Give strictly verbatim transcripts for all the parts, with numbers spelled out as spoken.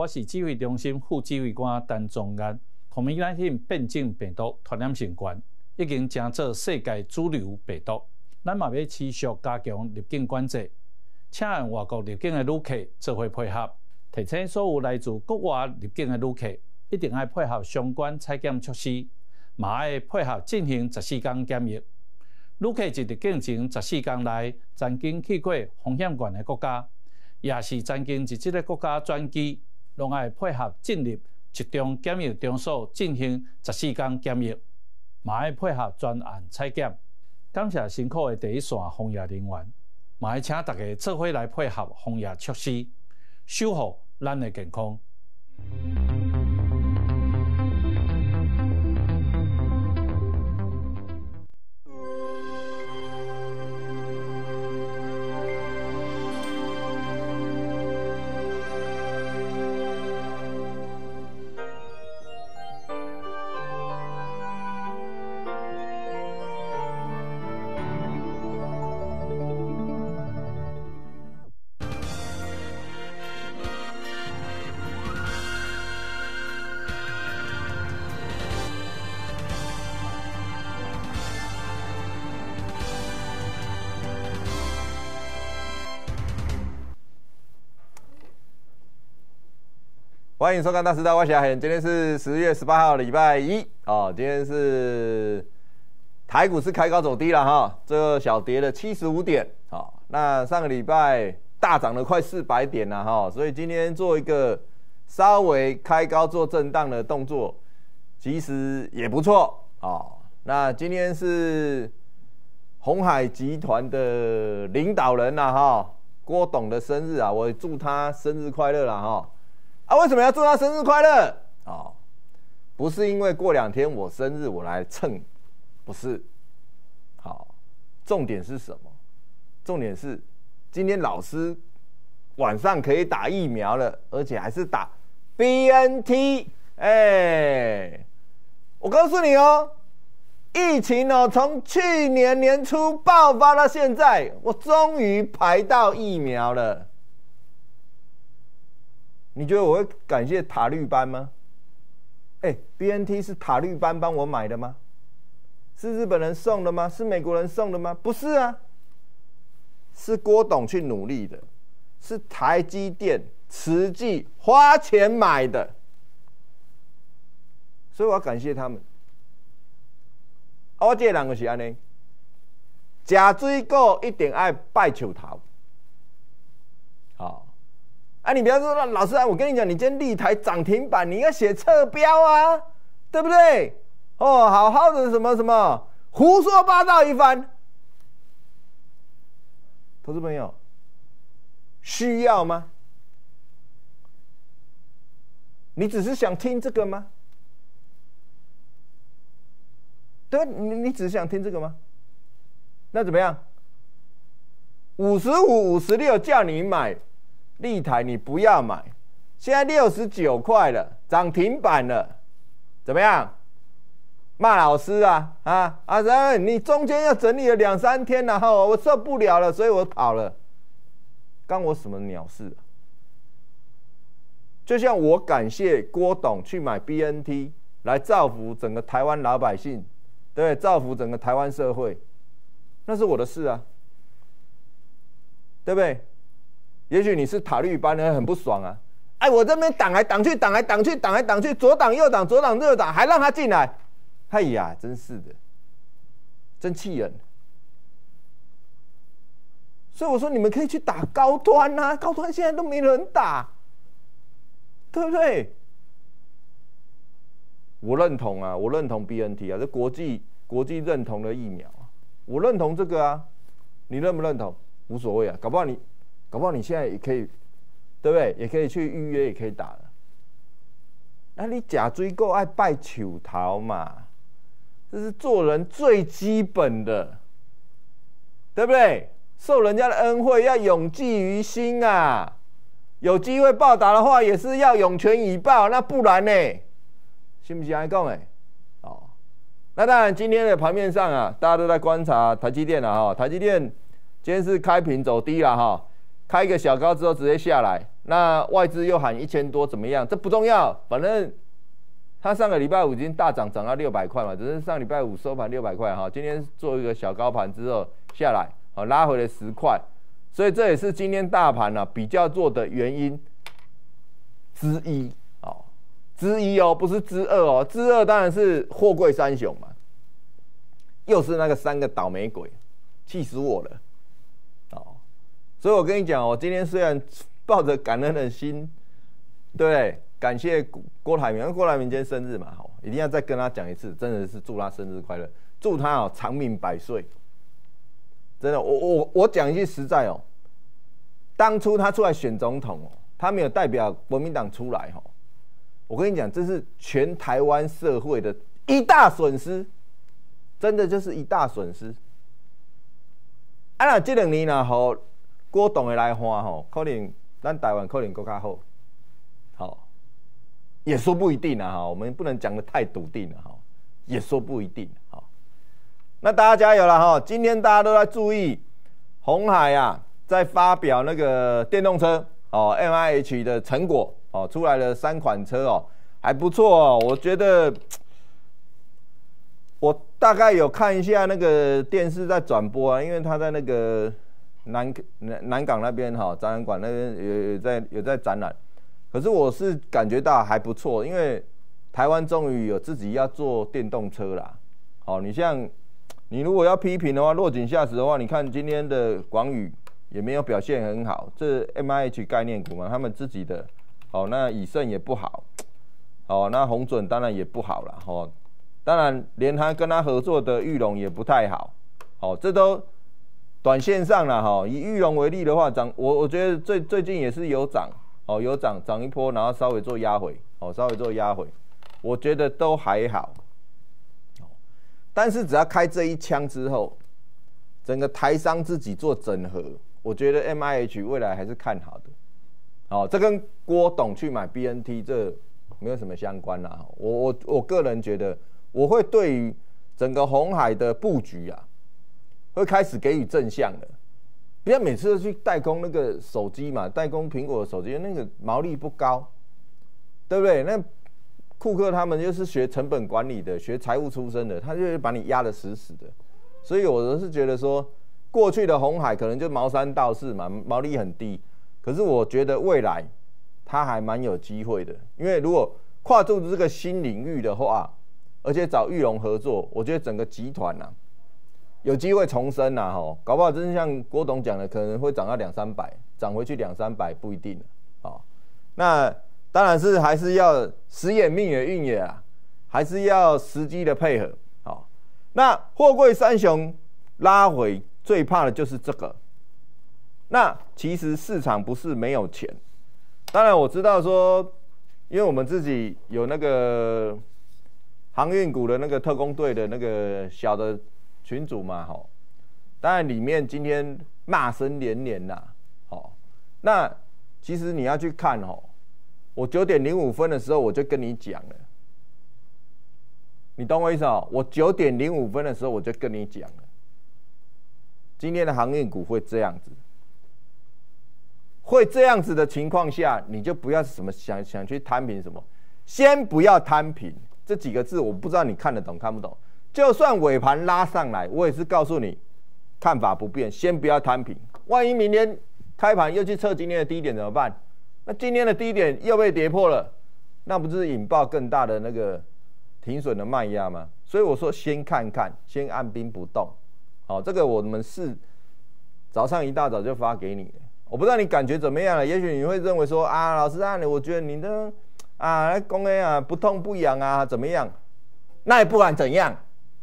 我是指挥中心副指挥官陈宗彦。COVID 十九 变种病毒传染性高，已经成做世界主流病毒。咱嘛要持续加强入境管制，请按外国入境的旅客做伙配合。提醒所有来自国外入境的旅客，一定要配合相关采检措施，嘛要配合进行十四天检疫。旅客一入境前十四天内曾经去过风险悬的国家，也是曾经伫即个国家转机，拢要配合进入集中检疫场所进行十四天检疫，嘛要配合专案采检。感谢辛苦的第一线防疫人员，嘛要请大家做伙来配合防疫措施，守护咱的健康。 欢迎收看《大时代》，我是阿贤。今天是十月十八号，礼拜一哦。今天是台股是开高走低了哈，这个小跌了七十五点。好、哦，那上个礼拜大涨了快四百点了哈，所以今天做一个稍微开高做震荡的动作，其实也不错哦。那今天是鸿海集团的领导人呐哈，郭董的生日啊，我祝他生日快乐啦哈。啊，为什么要祝他生日快乐？哦，不是因为过两天我生日我来蹭，不是。好，重点是什么？重点是今天老师晚上可以打疫苗了，而且还是打 B N T。哎，我告诉你哦，疫情哦，从去年年初爆发到现在，我终于排到疫苗了。你觉得我会感谢塔绿班吗？哎、欸、，B N T 是塔绿班帮我买的吗？是日本人送的吗？是美国人送的吗？不是啊，是郭董去努力的，是台积电、慈济花钱买的，所以我要感谢他们。啊、我这个人就是安尼，吃水果一定要拜树头，好。啊，你不要说老师啊，我跟你讲，你今天立台涨停板，你要写侧标啊，对不对？哦，好好的什么什么胡说八道一番，投资朋友需要吗？你只是想听这个吗？对，你你只是想听这个吗？那怎么样？五十五、五十六叫你买。立台你不要买，现在六十九块了，涨停板了，怎么样？骂老师啊啊啊！然后你中间又整理了两三天了，然后我受不了了，所以我跑了，干我什么鸟事啊？就像我感谢郭董去买 B N T 来造福整个台湾老百姓，对不对？造福整个台湾社会，那是我的事啊，对不对？也许你是塔绿班的，很不爽啊！哎，我这边挡来挡去，挡来挡去，挡来挡去，左挡右挡，左挡右挡，还让他进来，哎呀，真是的，真气人。所以我说，你们可以去打高端啊，高端现在都没人打，对不对？我认同啊，我认同 B N T 啊，这国际国际认同的疫苗啊，我认同这个啊，你认不认同？无所谓啊，搞不好你。搞不好你现在也可以，对不对？也可以去预约，也可以打了。那你假追购爱拜树头嘛？这是做人最基本的，对不对？受人家的恩惠要永记于心啊！有机会报答的话，也是要涌泉以报，那不然呢？信不信来讲哎？哦，那当然，今天的盘面上啊，大家都在观察台积电了哈。台积电今天是开平走低了哈。开一个小高之后直接下来， 那外资又喊一千多，怎么样？这不重要，反正它上个礼拜五已经大涨，涨到六百块嘛，只是上礼拜五收盘六百块哈，今天做一个小高盘之后下来，好拉回了十块，所以这也是今天大盘啊比较弱的原因之一哦，之一哦，不是之二哦，之二当然是货柜三雄嘛，又是那个三个倒霉鬼，气死我了哦，所以我跟你讲哦，今天虽然抱着感恩的心，对不对？感谢郭台铭，郭台铭今天生日嘛，好，一定要再跟他讲一次，真的是祝他生日快乐，祝他哦长命百岁。真的，我我我讲一句实在哦，当初他出来选总统哦，他没有代表国民党出来哦，我跟你讲，这是全台湾社会的一大损失，真的就是一大损失。啊，那这两年呢，吼郭董的来花吼，可能咱台湾可能更加好，好，也说不一定啊哈，我们不能讲得太笃定了哈，也说不一定哈。那大家加油了哈！今天大家都在注意，鸿海啊，在发表那个电动车哦 ，M I H 的成果哦，出来了三款车哦，还不错哦。我觉得我大概有看一下那个电视在转播啊，因为他在那个南南南港那边哈、哦、展览馆那边有有在有在展览，可是我是感觉到还不错，因为台湾终于有自己要做电动车啦。好、哦，你像。你如果要批评的话，落井下石的话，你看今天的广宇也没有表现很好，这 M I H 概念股嘛，他们自己的，哦，那以盛也不好，哦，那鸿准当然也不好了，哦，当然连他跟他合作的裕隆也不太好，哦，这都短线上了哈、哦，以裕隆为例的话，涨我我觉得最最近也是有涨，哦，有涨涨一波，然后稍微做压回，哦，稍微做压回，我觉得都还好。但是只要开这一枪之后，整个台商自己做整合，我觉得 M I H 未来还是看好的。哦，这跟郭董去买 B N T 这没有什么相关啦。我我我个人觉得，我会对于整个鸿海的布局啊，会开始给予正向的。不要每次都去代工那个手机嘛，代工苹果的手机，那个毛利不高，对不对？那库克他们就是学成本管理的，学财务出身的，他就会把你压得死死的。所以我是觉得说，过去的鸿海可能就毛三到四嘛，毛利很低。可是我觉得未来他还蛮有机会的，因为如果跨入这个新领域的话，而且找裕隆合作，我觉得整个集团啊有机会重生啊，吼，搞不好真像郭董讲的，可能会涨到两三百，涨回去两三百不一定啊。那当然是还是要时也命也运也啊，还是要时机的配合。好，那货柜三雄拉回最怕的就是这个。那其实市场不是没有钱，当然我知道说，因为我们自己有那个航运股的那个特工队的那个小的群组嘛，哈，当然里面今天骂声连连呐，好，那其实你要去看哦。我九点零五分的时候我就跟你讲了，你懂我意思哦？我九点零五分的时候我就跟你讲了，今天的航运股会这样子，会这样子的情况下，你就不要什么想想去摊平什么，先不要摊平这几个字，我不知道你看得懂看不懂。就算尾盘拉上来，我也是告诉你，看法不变，先不要摊平。万一明天开盘又去测今天的低点怎么办？那今天的低点又被跌破了，那不是引爆更大的那个停损的卖压吗？所以我说先看看，先按兵不动。好，这个我们是早上一大早就发给你的，我不知道你感觉怎么样了。也许你会认为说啊，老师啊，我觉得你的啊讲的啊不痛不痒啊怎么样？那也不管怎样，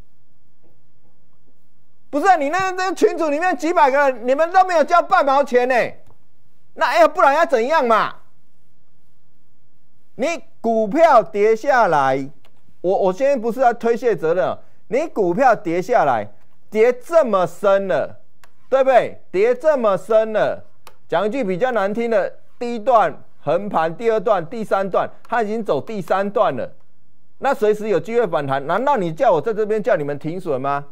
不是、啊、你那那群组里面几百个人，你们都没有交半毛钱呢。那哎呀，不然要怎样嘛？你股票跌下来，我我现在不是要推卸责任，你股票跌下来，跌这么深了，对不对？跌这么深了，讲一句比较难听的，第一段横盘，第二段、第三段，它已经走第三段了，那随时有机会反弹，难道你叫我在这边叫你们停损吗？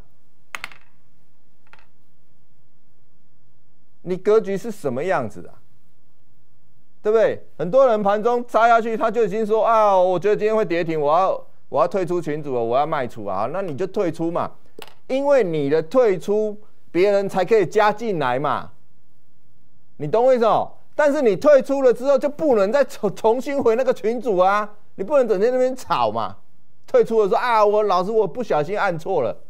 你格局是什么样子的、啊？ 对不对？很多人盘中杀下去，他就已经说啊，我觉得今天会跌停，我要我要退出群组了，我要卖出啊，那你就退出嘛，因为你的退出，别人才可以加进来嘛，你懂我意思哦？但是你退出了之后，就不能再重重新回那个群组啊，你不能整天在那边吵嘛。退出的时候啊，我老师我不小心按错了，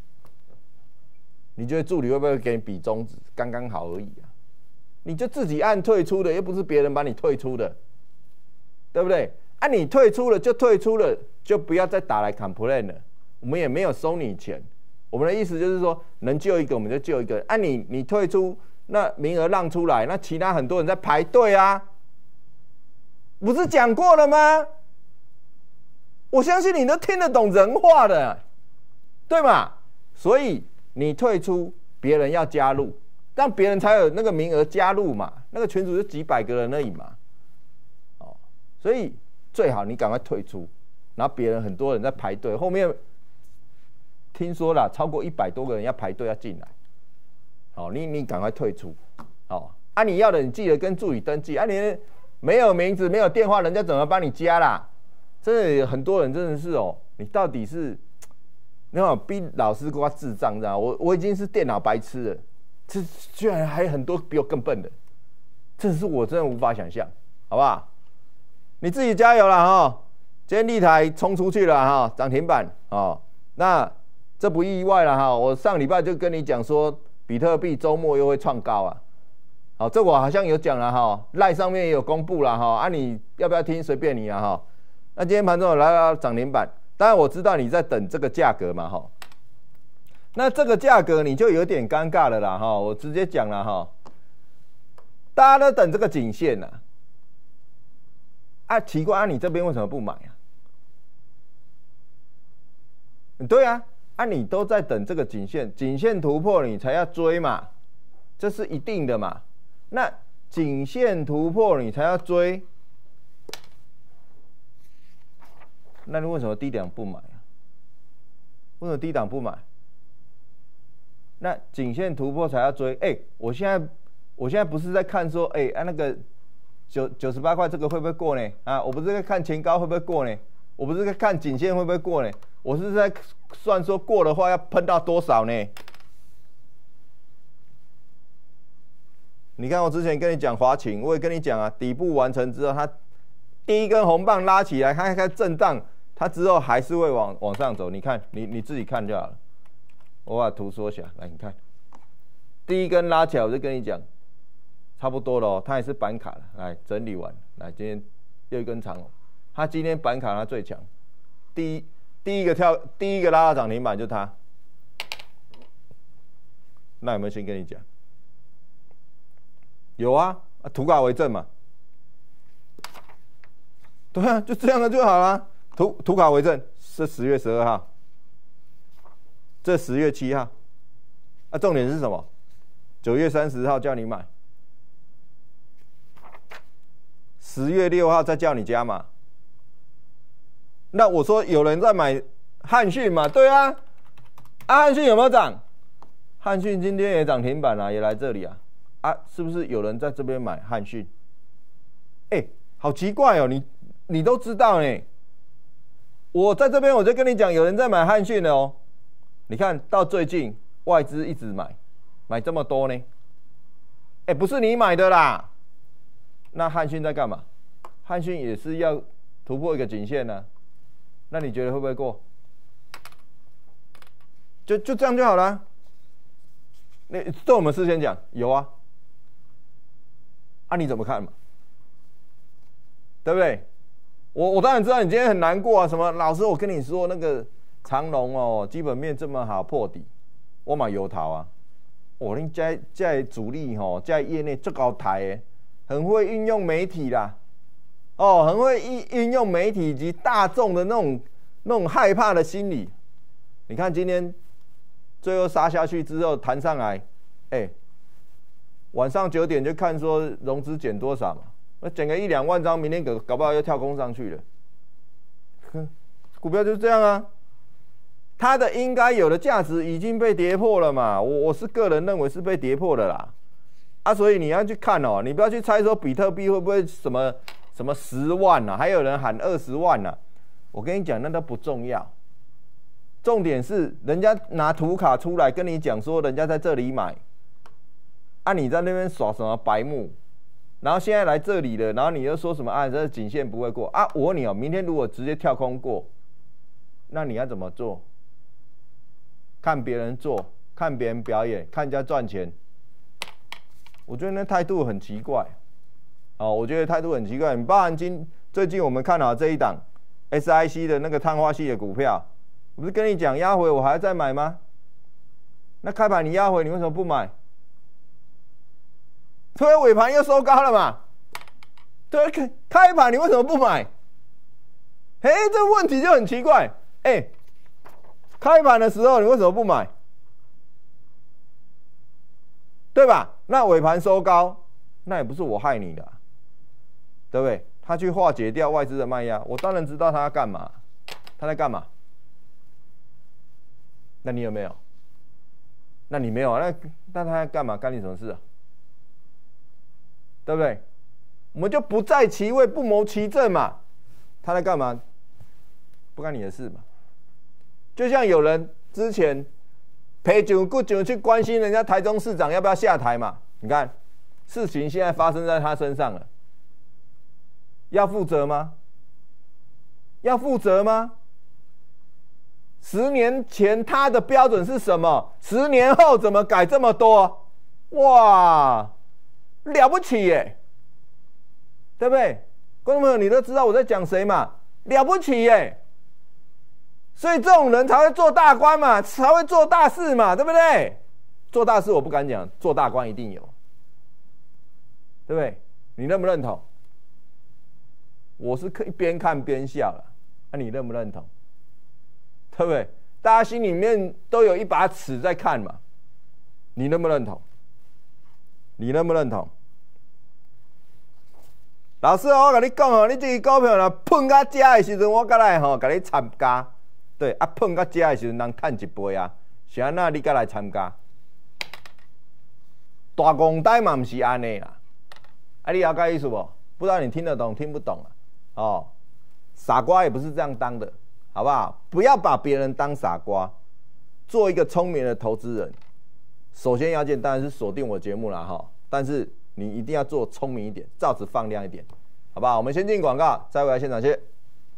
你觉得助理会不会给你比中指？刚刚好而已啊。你就自己按退出的，又不是别人把你退出的，对不对？啊，你退出了就退出了，就不要再打来 complain 了。我们也没有收你钱，我们的意思就是说，能救一个我们就救一个。啊你，你你退出，那名额让出来，那其他很多人在排队啊，不是讲过了吗？我相信你都听得懂人话的，对吗？所以你退出，别人要加入。让别人才有那个名额加入嘛，那个群组就几百个人而已嘛，哦，所以最好你赶快退出，然后别人很多人在排队，后面听说了超过一百多个人要排队要进来，哦，你你赶快退出，哦，啊你要的你记得跟助理登记，啊你没有名字没有电话，人家怎么帮你加啦？真的很多人真的是哦，你到底是那种逼老师给我智障这样，我我已经是电脑白痴了。这居然还有很多比我更笨的，这是我真的无法想象，好不好？你自己加油了哈！今天立台冲出去了哈，涨停板哦。那这不意外了哈。我上礼拜就跟你讲说，比特币周末又会创高啊。好，这我好像有讲了哈，赖上面也有公布了哈。啊，你要不要听？随便你啊哈。那今天盘中有来到涨停板，当然我知道你在等这个价格嘛哈。那这个价格你就有点尴尬了啦哈，我直接讲了哈，大家都等这个颈线呐，啊奇怪啊，你这边为什么不买啊？对啊，啊你都在等这个颈线，颈线突破你才要追嘛，这是一定的嘛。那颈线突破你才要追，那你为什么低档不买啊？为什么低档不买？那颈线突破才要追，哎、欸，我现在我现在不是在看说，哎、欸，啊那个九九十八块这个会不会过呢？啊，我不是在看前高会不会过呢？我不是在看颈线会不会过呢？我是在算说过的话要喷到多少呢？你看我之前跟你讲华勤，我也跟你讲啊，底部完成之后，它第一根红棒拉起来，它开始震荡，它之后还是会往往上走。你看，你你自己看就好了。我把图缩小，来你看，第一根拉起来，我就跟你讲，差不多了哦，它也是板卡了，来整理完，来今天又一根长红，它今天板卡它最强，第一第一个跳第一个拉到涨停板就它，那有没有先跟你讲？有啊，啊图卡为证嘛，对啊，就这样的就好了，图图卡为证是十月十二号。这十月七号，啊，重点是什么？九月三十号叫你买，十月六号再叫你加码。那我说有人在买汉讯嘛？对啊，啊汉讯有没有涨？汉讯今天也涨停板啊，也来这里啊，啊，是不是有人在这边买汉讯？哎、欸，好奇怪哦，你你都知道呢。我在这边我就跟你讲，有人在买汉讯了哦。你看到最近外资一直买，买这么多呢？哎，不是你买的啦。那汉讯在干嘛？汉讯也是要突破一个颈线呢、啊。那你觉得会不会过？就就这样就好了。那这我们事先讲，有啊。啊，你怎么看嘛？对不对？我我当然知道你今天很难过啊。什么老师，我跟你说那个。长荣哦，基本面这么好破底，我买油桃啊！我恁在在主力吼，在业内最高台的，很会运用媒体啦，哦，很会运运用媒体以及大众的那种那种害怕的心理。你看今天最后杀下去之后弹上来，哎、欸，晚上九点就看说融资减多少嘛，那减个一两万张，明天搞搞不好又跳空上去了。哼，股票就是这样啊。它的应该有的价值已经被跌破了嘛？我我是个人认为是被跌破的啦。 啊，所以你要去看哦，你不要去猜说比特币会不会什么什么十万啊，还有人喊二十万啊。我跟你讲，那都不重要，重点是人家拿图卡出来跟你讲说，人家在这里买，啊，你在那边耍什么白目？然后现在来这里了，然后你又说什么啊？这颈线不会过啊？我问你哦，明天如果直接跳空过，那你要怎么做？看别人做，看别人表演，看人家赚钱。我觉得那态度很奇怪，哦，我觉得态度很奇怪。你包含今最近我们看好这一档 S I C 的那个碳化系的股票，我不是跟你讲压回我还要再买吗？那开盘你压回，你为什么不买？突然尾盘又收高了嘛？对，开开盘你为什么不买？嘿，这个问题就很奇怪。哎，开盘的时候你为什么不买？对吧？那尾盘收高，那也不是我害你的啊，对不对？他去化解掉外资的卖压，我当然知道他要干嘛，他在干嘛？那你有没有？那你没有啊？那那他在干嘛？干你什么事啊？对不对？我们就不在其位，不谋其政嘛。他在干嘛？不干你的事嘛。就像有人之前陪酒顾酒去关心人家台中市长要不要下台嘛。你看，事情现在发生在他身上了，要负责吗？要负责吗？十年前他的标准是什么？十年后怎么改这么多？哇！了不起耶，对不对？观众朋友，你都知道我在讲谁嘛？了不起耶！所以这种人才会做大官嘛，才会做大事嘛，对不对？做大事我不敢讲，做大官一定有，对不对？你认不认同？我是一边看边笑了，那、啊、你认不认同？对不对？大家心里面都有一把尺在看嘛，你认不认同？你认不认同？老师，我跟你讲哦，你这个股票若碰到这的时阵，我再来吼，跟你参加。对，啊，碰到这的时阵，人赚一倍啊，是安那你再来参加？大公台嘛，不是安尼啦。啊，你了解意思不？不知道你听得懂听不懂啊？哦，傻瓜也不是这样当的，好不好？不要把别人当傻瓜，做一个聪明的投资人。首先要件当然是锁定我节目啦哈，但是你一定要做聪明一点，罩子放亮一点，好不好？我们先进广告，再回来现场去。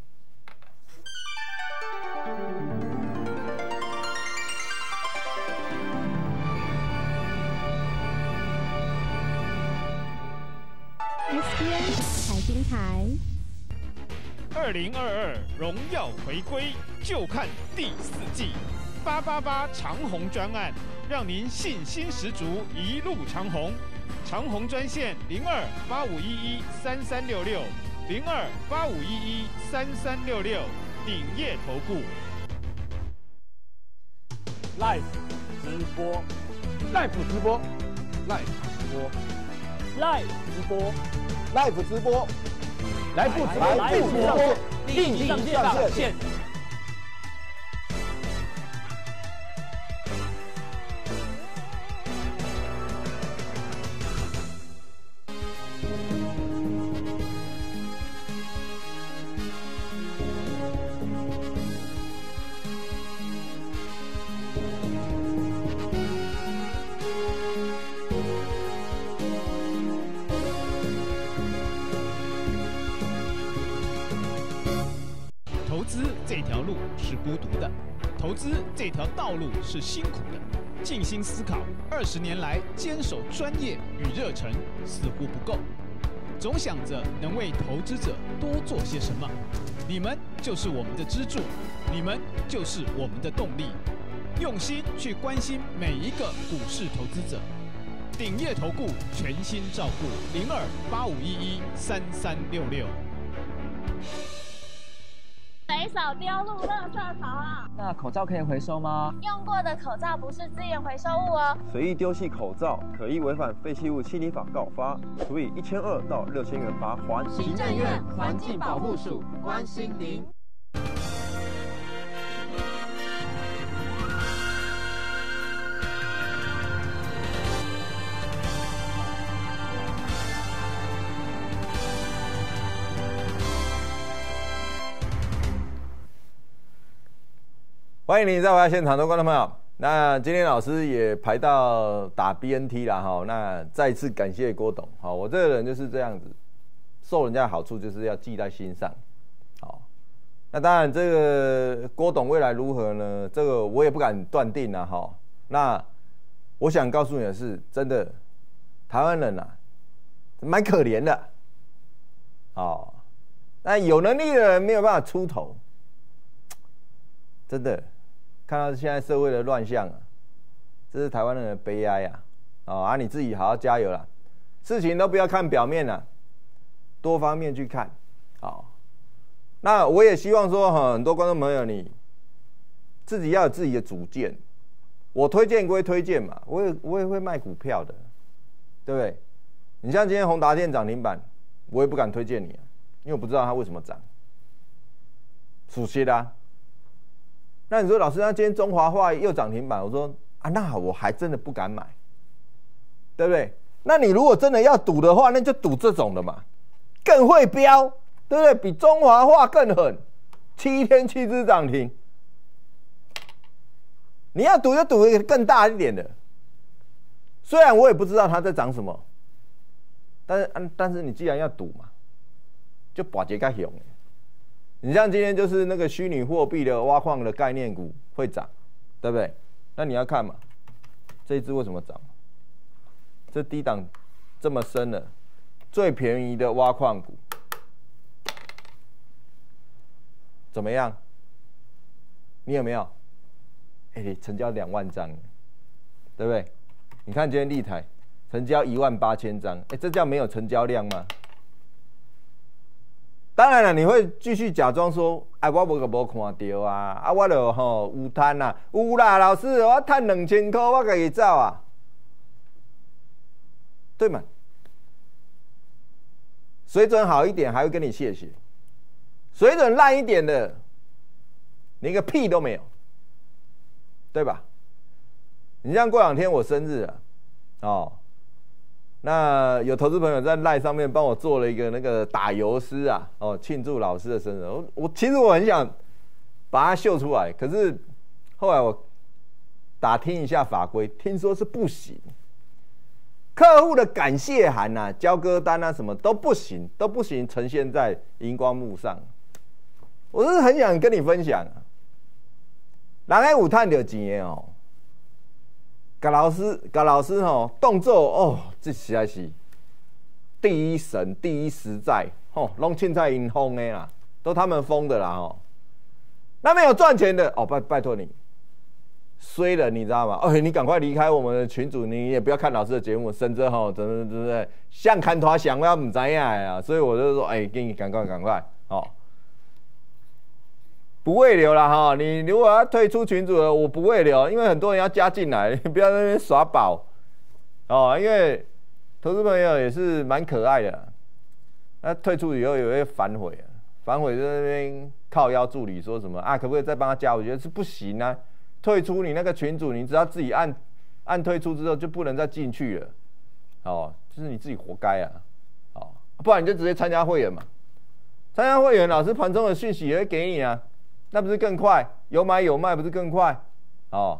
S B N 财经台， 二零二二荣耀回归，就看第四季八八八长红专案。让您信心十足，一路长红。长红专线零二八五一一三三六六零二八五一一三三六六，鼎业投顾。 Live 直播 Live 直播 ，Live 直播 Live 直播 ，Live 直播， 来不直播， 来不直播， 立即上线。 投资这条路是孤独的，投资这条道路是辛苦的。静心思考，二十年来坚守专业与热忱似乎不够，总想着能为投资者多做些什么。你们就是我们的支柱，你们就是我们的动力。用心去关心每一个股市投资者。鼎业投顾全心照顾，零二八五一一三三六六。 随手丢入垃圾桶啊！ 那口罩可以回收吗？ 用过的口罩不是资源回收物哦。 随意丢弃口罩，可依违反废弃物清理法告发，处以一千二到六千元罚锾。 行政院环境保护署关心您。 欢迎你再回来现场的观众朋友。那今天老师也排到打 B N T 啦，哈，那再次感谢郭董，好，我这个人就是这样子，受人家的好处就是要记在心上，好，那当然这个郭董未来如何呢？这个我也不敢断定啊，哈，那我想告诉你的是，真的台湾人啊，蛮可怜的，哦，那有能力的人没有办法出头，真的。看到现在社会的乱象啊，这是台湾人的悲哀啊！哦啊，你自己好好加油啦，事情都不要看表面啦，多方面去看。好，那我也希望说，很多观众朋友，你自己要有自己的主见。我推荐归推荐嘛，我也我也会卖股票的，对不对？你像今天宏达电涨停板，我也不敢推荐你啊，因为我不知道它为什么涨，属实的啊。那你说老师，那今天中华化又涨停板，我说啊，那我还真的不敢买，对不对？那你如果真的要赌的话，那就赌这种的嘛，更会飙，对不对？比中华化更狠，七天七只涨停。你要赌就赌一个更大一点的，虽然我也不知道它在涨什么，但是但是你既然要赌嘛，就把这个熊。你像今天就是那个虚拟货币的挖矿的概念股会涨，对不对？那你要看嘛，这一支为什么涨？这低档这么深了，最便宜的挖矿股怎么样？你有没有？哎、欸，成交两万张，对不对？你看今天立台成交一万八千张，哎，这叫没有成交量吗？当然了，你会继续假装说，哎，我无个无看到啊，啊，我就吼有赚啊，有啦，老师，我赚两千块，我家己走啊，对嘛？水准好一点，还会跟你谢谢；水准烂一点的，连个屁都没有，对吧？你像过两天我生日啊，哦。那有投资朋友在 LINE 上面帮我做了一个那个打油诗啊，哦，庆祝老师的生日。我, 我其实我很想把它秀出来，可是后来我打听一下法规，听说是不行。客户的感谢函啊、交割单啊什么都不行，都不行呈现在荧光幕上。我是很想跟你分享啊，人家有赚到钱的哦。甲老师，甲老师吼动作哦，这实在是第一神、第一实在吼，拢凊彩因封的啦，都他们封的啦吼。那没有赚钱的哦，拜拜托你，衰了你知道吗？哦，你赶快离开我们的群组，你也不要看老师的节目，省着吼，怎么怎么像看团想我要唔知影啊，所以我就说，哎、欸，给你赶快赶快哦。不会留了哈，你如果要退出群组了，我不会留，因为很多人要加进来，你不要在那边耍宝哦。因为投资朋友也是蛮可爱的，那退出以后也会反悔啊，反悔在那边靠腰助理说什么啊，可不可以再帮他加？我觉得是不行啊，退出你那个群组，你只要自己按按退出之后就不能再进去了，哦，就是你自己活该啊，哦，不然你就直接参加会员嘛，参加会员，老师盘中的讯息也会给你啊。那不是更快？有买有卖，不是更快？哦，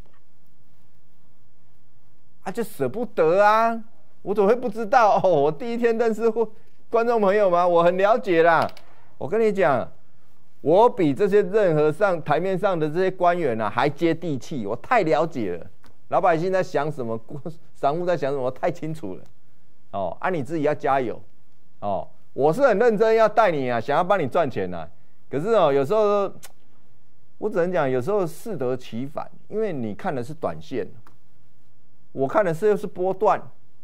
啊，就舍不得啊！我怎么会不知道？哦，我第一天认识观众朋友吗？我很了解啦。我跟你讲，我比这些任何上台面上的这些官员啊还接地气，我太了解了。老百姓在想什么，散户在想什么，我太清楚了。哦，啊，你自己要加油。哦，我是很认真要带你啊，想要帮你赚钱啊。可是哦，有时候我只能讲，有时候适得其反，因为你看的是短线，我看的是又是波段，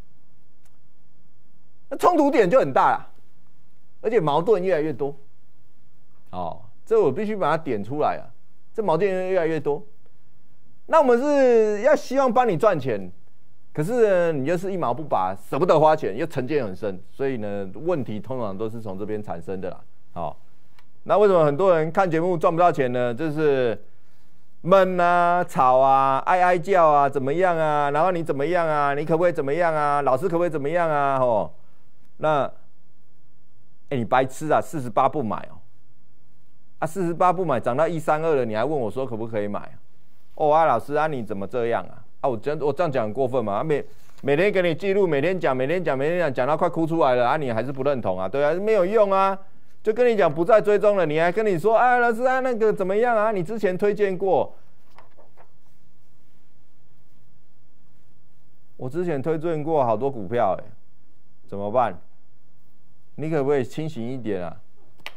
那冲突点就很大啦，而且矛盾越来越多。哦，这我必须把它点出来啊，这矛盾越来越多。那我们是要希望帮你赚钱，可是呢，你又是一毛不拔，舍不得花钱，又成见很深，所以呢，问题通常都是从这边产生的啦。好、哦。那为什么很多人看节目赚不到钱呢？就是闷啊、吵啊、哀哀叫啊，怎么样啊？然后你怎么样啊？你可不可以怎么样啊？老师可不可以怎么样啊？吼，那，哎、欸，你白痴啊！四十八不买哦， 啊，四十八不买，涨到一三二了，你还问我说可不可以买？哦啊，老师啊，你怎么这样啊？啊，我真我这样讲很过分嘛？每每天给你记录，每天讲，每天讲，每天讲，讲到快哭出来了啊，你还是不认同啊？对啊，没有用啊。就跟你讲不再追踪了，你还跟你说，哎，老师啊，那个怎么样啊？你之前推荐过，我之前推荐过好多股票，哎，怎么办？你可不可以清醒一点啊？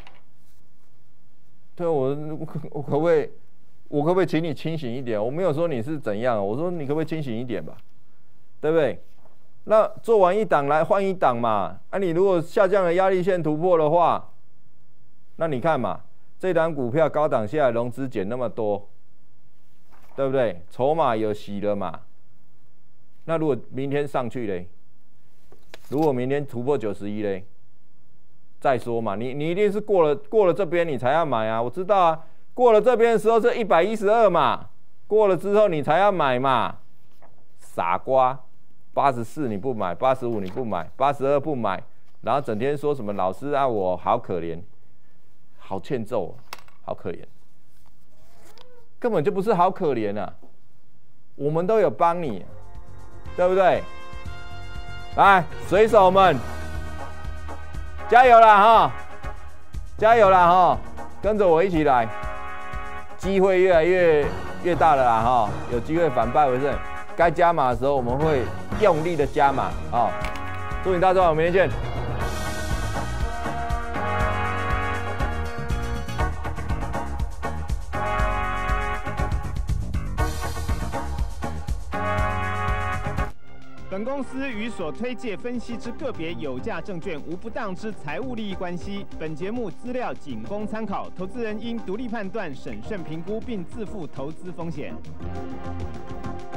对我，我可不可以，我可不可以请你清醒一点？我没有说你是怎样，我说你可不可以清醒一点吧？对不对？那做完一档来换一档嘛，啊，你如果下降的压力线突破的话。那你看嘛，这档股票高档下来融资减那么多，对不对？筹码有洗了嘛？那如果明天上去嘞，如果明天突破九十一嘞，再说嘛。你你一定是过了过了这边你才要买啊，我知道啊。过了这边的时候是一百一十二嘛，过了之后你才要买嘛，傻瓜。八十四你不买，八十五你不买，八十二不买，然后整天说什么老师啊我好可怜。好欠揍，好可怜，根本就不是好可怜啊！我们都有帮你，对不对？来，水手们，加油啦哈！加油啦哈！跟着我一起来，机会越来越越大了啦哈！有机会反败为胜，该加码的时候我们会用力的加码啊！祝你大赚，我们明天见。 本公司与所推介分析之个别有价证券无不当之财务利益关系。本节目资料仅供参考，投资人应独立判断、审慎评估，并自负投资风险。